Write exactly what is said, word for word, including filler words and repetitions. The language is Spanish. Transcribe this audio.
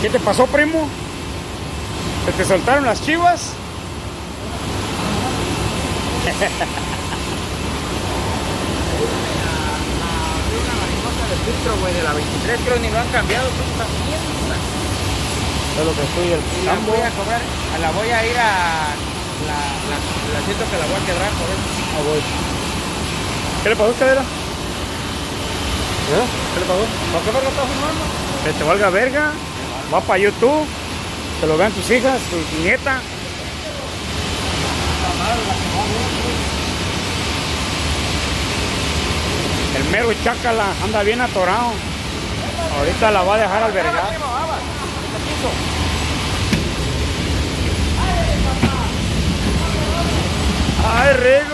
¿Qué te pasó, primo? ¿Se te soltaron las chivas? Filtro, güey, de la veintitrés, creo ni lo han cambiado, pues también. Es lo que estoy el La voy a cobrar, a la voy a ir a la, la, la siento que la voy a quebrar por eso. Ah, voy. ¿Qué le pasó, cadera? ¿Eh? ¿Qué le pasó? ¿Por qué me lo estás fumando? Que te valga verga. Va para YouTube. Que lo vean tus hijas, tu nieta. El mero chácala anda bien atorado. Ahorita la va a dejar albergar. Ay, regla.